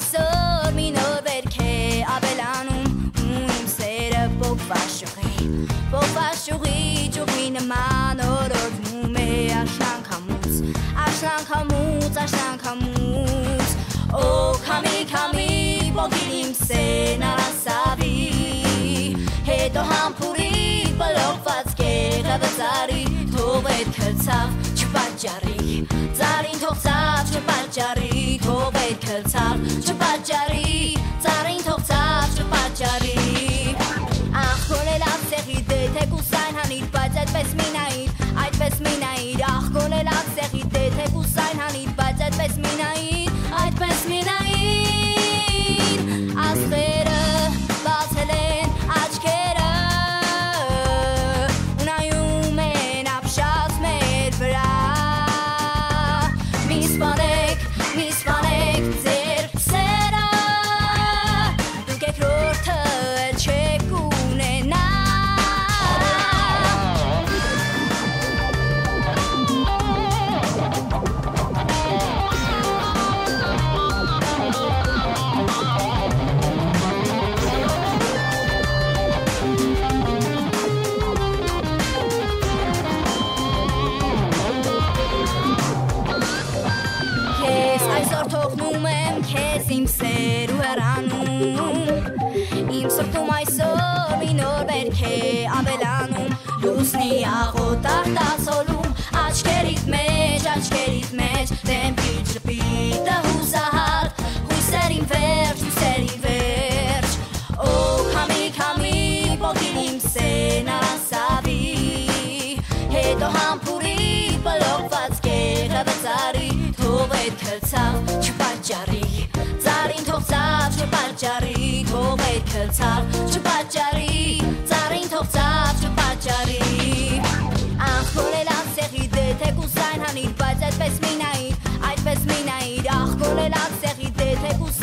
այսօր մի նոր վերք է ավելանում ու իմ սերը Բոկվաշուղի ճուղի նման օրորվում է աշնանքամուց Օ քամի բոգին իմ սեն արասավի Հետո համպուրի բլոկված կեղևը ծարի Թող էդ քլցավ չպաճարի Ծարին թողցավ չպաճարի Թող էդ քլցավ չպաճարի Ծարին թողցավ չպաճարի Ախ կոլելավ սեղի դե թեկուսայն հանիր Բայց այդպես մի նայիր Ախ կոլելավ սեղի դե թեկուսայն հանիր Բայց այդպես մի նայիր Աստղերը բացել են աչքերը ու նայում են ապշած մեր վրա Մի սպանեք ձեր սերը Դուք երկրորդը չեք ունենա Այսօր թողնում եմ քեզ իմ սեր ու հեռանում Իմ սրտում այսօր մի նոր վերք է ավելանում Լուսնի աղոտ արտացոլում աչքերիդ մեջ Դեմքի ճպիտը հուսահատ Հույսերին վերջ Օ քամի բոգին իմ սեն արասավի Հետո համպուրի բլոկված կեղևը ծարի Թող էդ քլցավ չպաճարի Ծարին թողցավ չպաճարի Թող էդ քլցավ չպաճարի Ծարին թողցավ չպաճարի Ախ կոլելավ սեղի դե թեկուսայն հանիր Բայց այդպես մի նայիր Ախ կոլելավ սեղի դե թեկուսայն